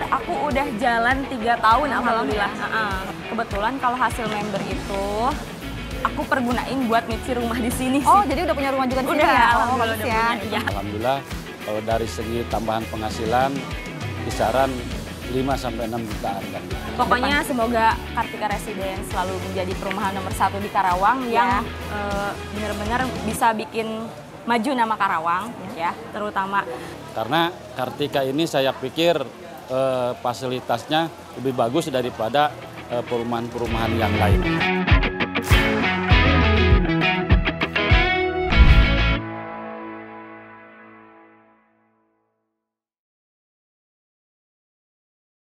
aku udah jalan 3 tahun alhamdulillah. Kebetulan kalau hasil member itu aku pergunain buat nyuci rumah di sini sih. Oh, jadi udah punya rumah juga di sini ya? Oh, bagus udah ya. punya, iya. Alhamdulillah kalau dari segi tambahan penghasilan kisaran 5-6 jutaan kan. Pokoknya semoga Kartika Residence selalu menjadi perumahan nomor 1 di Karawang yang benar-benar bisa bikin maju nama Karawang ya, terutama. Karena Kartika ini saya pikir fasilitasnya lebih bagus daripada perumahan-perumahan yang lain.